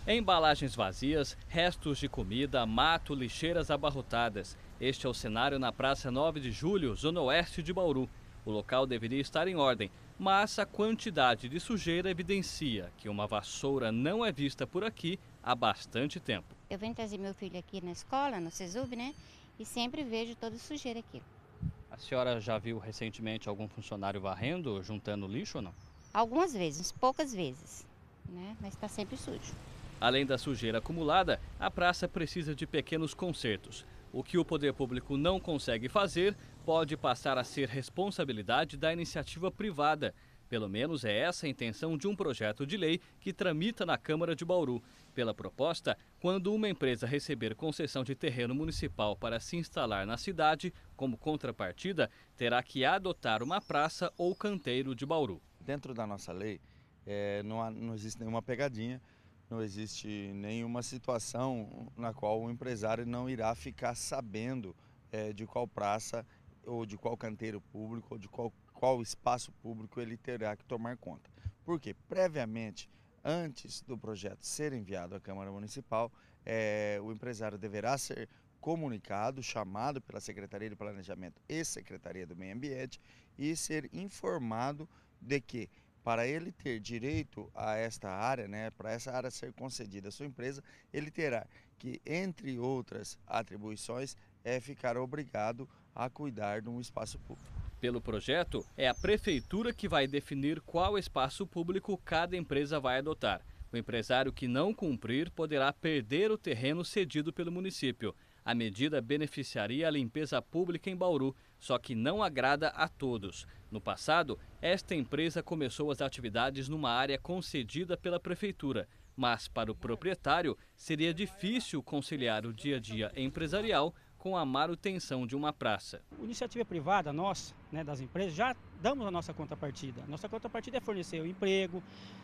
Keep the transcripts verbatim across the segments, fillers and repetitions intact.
Embalagens vazias, restos de comida, mato, lixeiras abarrotadas. Este é o cenário na Praça nove de Julho, zona oeste de Bauru. O local deveria estar em ordem, mas a quantidade de sujeira evidencia que uma vassoura não é vista por aqui há bastante tempo. Eu venho trazer meu filho aqui na escola, no SESUB, né? E sempre vejo toda sujeira aqui. A senhora já viu recentemente algum funcionário varrendo, juntando lixo ou não? Algumas vezes, poucas vezes, né? Mas está sempre sujo. Além da sujeira acumulada, a praça precisa de pequenos consertos. O que o poder público não consegue fazer pode passar a ser responsabilidade da iniciativa privada. Pelo menos é essa a intenção de um projeto de lei que tramita na Câmara de Bauru. Pela proposta, quando uma empresa receber concessão de terreno municipal para se instalar na cidade, como contrapartida, terá que adotar uma praça ou canteiro de Bauru. Dentro da nossa lei, é, não, há, não existe nenhuma pegadinha, não existe nenhuma situação na qual o empresário não irá ficar sabendo é, de qual praça ou de qual canteiro público ou de qual, qual espaço público ele terá que tomar conta. Porque previamente, antes do projeto ser enviado à Câmara Municipal, é, o empresário deverá ser comunicado, chamado pela Secretaria de Planejamento e Secretaria do Meio Ambiente e ser informado de que, para ele ter direito a esta área, né, para essa área ser concedida à sua empresa, ele terá que, entre outras atribuições, é ficar obrigado a cuidar de um espaço público. Pelo projeto, é a prefeitura que vai definir qual espaço público cada empresa vai adotar. O empresário que não cumprir poderá perder o terreno cedido pelo município. A medida beneficiaria a limpeza pública em Bauru, só que não agrada a todos. No passado, esta empresa começou as atividades numa área concedida pela prefeitura, mas para o proprietário seria difícil conciliar o dia a dia empresarial com a manutenção de uma praça. A iniciativa privada nossa, né, das empresas, já damos a nossa contrapartida. Nossa contrapartida é fornecer o emprego,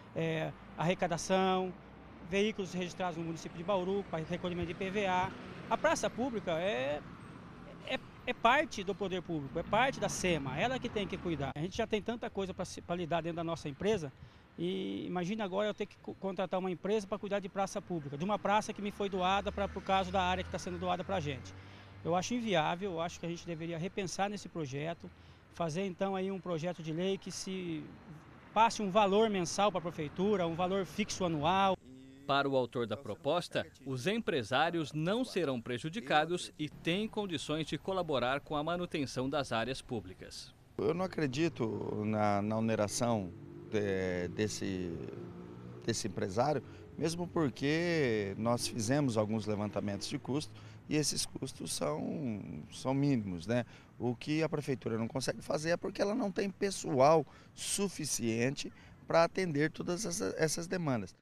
é, arrecadação, veículos registrados no município de Bauru, para recolhimento de I P V A. A praça pública é, é, é parte do poder público, é parte da SEMA, ela que tem que cuidar. A gente já tem tanta coisa para lidar dentro da nossa empresa e imagina agora eu ter que contratar uma empresa para cuidar de praça pública, de uma praça que me foi doada para por causa da área que está sendo doada para a gente. Eu acho inviável, eu acho que a gente deveria repensar nesse projeto, fazer então aí um projeto de lei que se passe um valor mensal para a prefeitura, um valor fixo anual. Para o autor da proposta, os empresários não serão prejudicados e têm condições de colaborar com a manutenção das áreas públicas. Eu não acredito na, na oneração de, desse, desse empresário, mesmo porque nós fizemos alguns levantamentos de custo e esses custos são, são mínimos, né? O que a prefeitura não consegue fazer é porque ela não tem pessoal suficiente para atender todas essas, essas demandas.